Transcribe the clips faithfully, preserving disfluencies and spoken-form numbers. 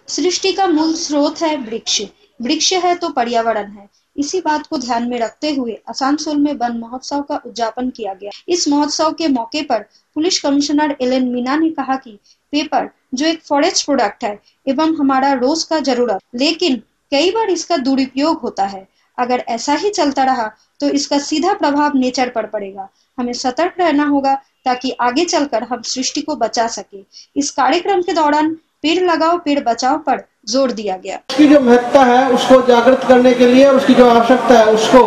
सृष्टि का मूल स्रोत है वृक्ष। वृक्ष है तो पर्यावरण है। इसी बात को ध्यान में रखते हुए आसनसोल में वन महोत्सव का उद्यापन किया गया। इस महोत्सव के मौके पर पुलिस कमिश्नर एलन मीना ने कहा कि पेपर जो एक फॉरेस्ट प्रोडक्ट है एवं हमारा रोज का जरूरत, लेकिन कई बार इसका दुरुपयोग होता है। अगर ऐसा ही चलता रहा तो इसका सीधा प्रभाव नेचर पर पड़ेगा। हमें सतर्क रहना होगा ताकि आगे चलकर हम सृष्टि को बचा सके। इस कार्यक्रम के दौरान पेड़ लगाओ पेड़ बचाओ पर जोर दिया गया। उसकी जो महत्ता है उसको जागृत करने के लिए, उसकी जो आवश्यकता है उसको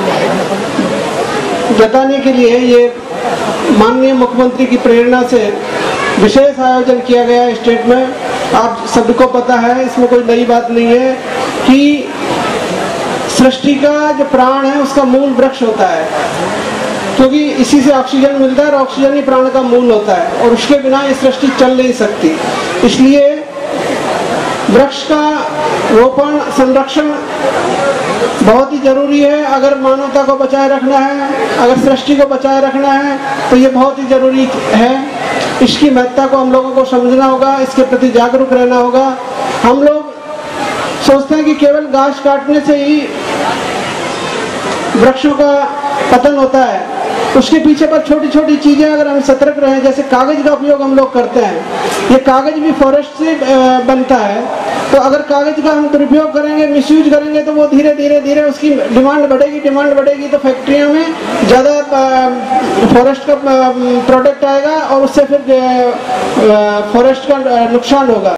जताने के लिए ये माननीय मुख्यमंत्री की प्रेरणा से विशेष आयोजन किया गया स्टेट में। आप सबको पता है, इसमें कोई नई बात नहीं है कि सृष्टि का जो प्राण है उसका मूल वृक्ष होता है, क्योंकि इसी से ऑक्सीजन मिलता है और ऑक्सीजन ही प्राण का मूल होता है और उसके बिना ये सृष्टि चल नहीं सकती। इसलिए वृक्ष का रोपण संरक्षण बहुत ही जरूरी है। अगर मानवता को बचाए रखना है, अगर सृष्टि को बचाए रखना है तो ये बहुत ही जरूरी है। इसकी महत्ता को हम लोगों को समझना होगा, इसके प्रति जागरूक रहना होगा। हम लोग सोचते हैं कि केवल घास काटने से ही वृक्षों का पतन होता है, उसके पीछे पर छोटी छोटी चीजें अगर हम सतर्क रहें, जैसे कागज का उपयोग हम लोग करते हैं, ये कागज भी फॉरेस्ट से बनता है, तो अगर कागज का हम दुरुपयोग करेंगे, मिसयूज करेंगे तो वो धीरे धीरे धीरे उसकी डिमांड बढ़ेगी डिमांड बढ़ेगी तो फैक्ट्रियों में ज़्यादा फॉरेस्ट का प्रोडक्ट आएगा और उससे फिर फॉरेस्ट का नुकसान होगा।